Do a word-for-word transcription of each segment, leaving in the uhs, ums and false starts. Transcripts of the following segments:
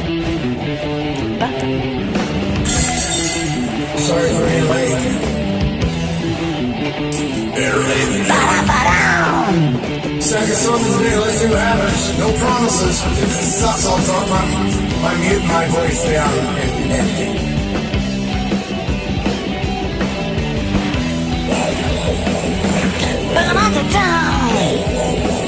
Sorry for being late. Better late than never. Second something today, let's see what happens. No promises. If it sucks, I'll drop my, my mute my voice down and editing. But I'm out of town.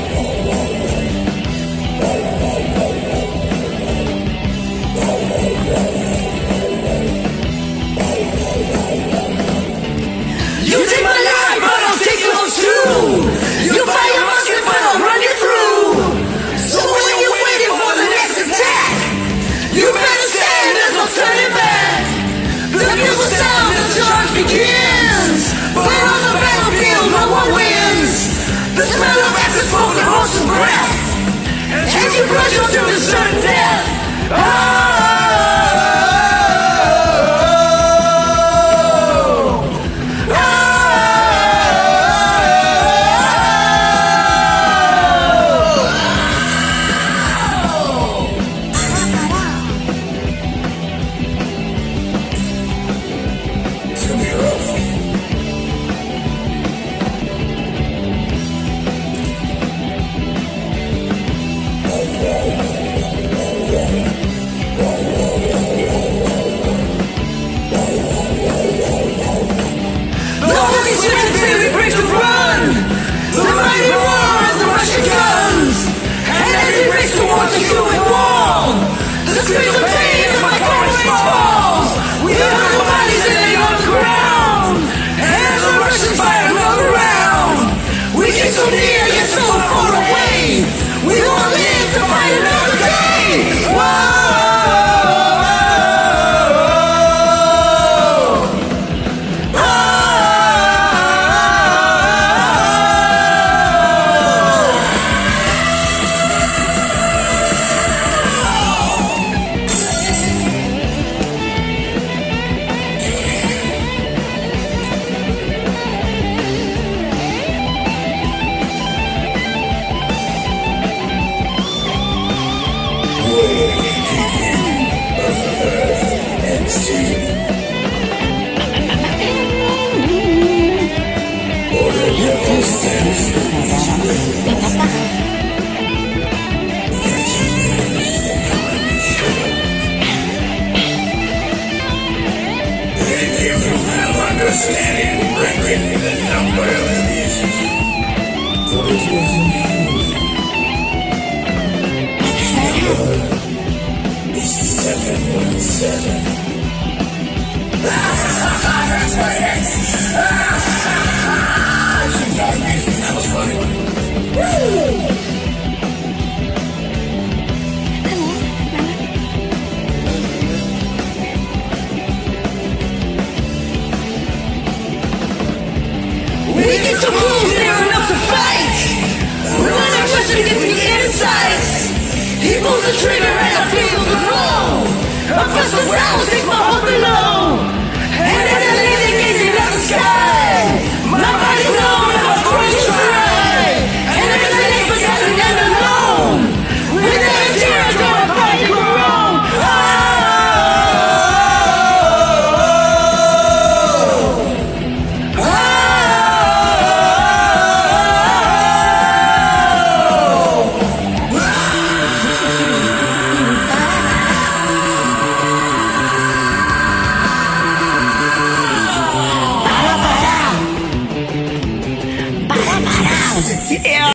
You take my life, but I'll take yours too. You fire your musket, but I'll run you through. So when you're waiting for the next attack, you better stand, there's no turning back. The bugle sound, the charge begins. But on the battlefield, no one wins. The smell of acid smoke, the horse and breath, and you brush you to the certain death. Oh! Understanding, reckon the number of the beasts. For it was in is seven one seven. That's my ex. That was funny. Woo! We get to move, near enough to fight. When I rush to get the insights, he pulls the trigger and I feel the blow. I press the ground, take my heart below, and as I lay there gazing at the sky, my body's numb and my throat is dry. And as I lay forgotten and alone, without a tear I draw my body groan. Yeah.